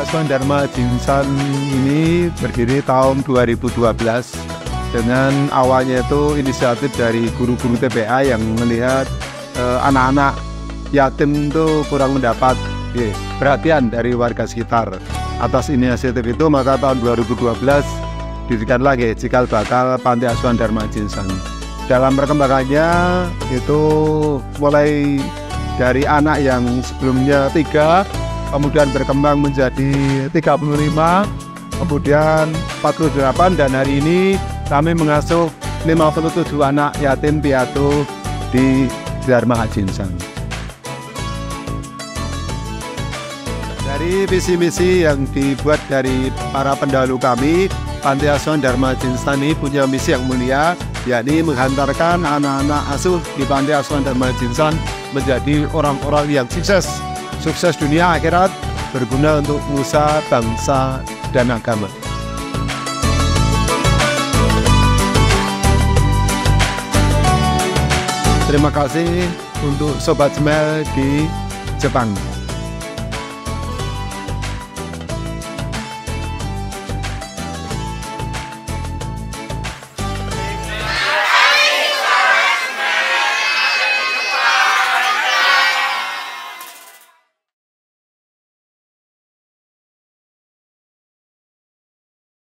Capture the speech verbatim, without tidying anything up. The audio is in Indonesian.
Asuhan Dharma Jinsan ini berdiri tahun dua ribu dua belas dengan awalnya itu inisiatif dari guru-guru T P A yang melihat anak-anak eh, yatim itu kurang mendapat ya, perhatian dari warga sekitar. Atas inisiatif itu maka tahun dua ribu dua belas didirikan lagi cikal bakal Panti Asuhan Dharma Jinsan. Dalam perkembangannya itu mulai dari anak yang sebelumnya tiga, kemudian berkembang menjadi tiga puluh lima, kemudian empat puluh delapan, dan hari ini kami mengasuh lima puluh tujuh anak yatim piatu di Dharma Jinsan. Dari visi-misi yang dibuat dari para pendahulu kami, Panti Asuhan Dharma Jinsan ini punya misi yang mulia, yakni menghantarkan anak-anak asuh di Panti Asuhan Dharma Jinsan menjadi orang-orang yang sukses, sukses dunia akhirat, berguna untuk nusa, bangsa, dan agama. Terima kasih untuk Sobat Smile di Jepang.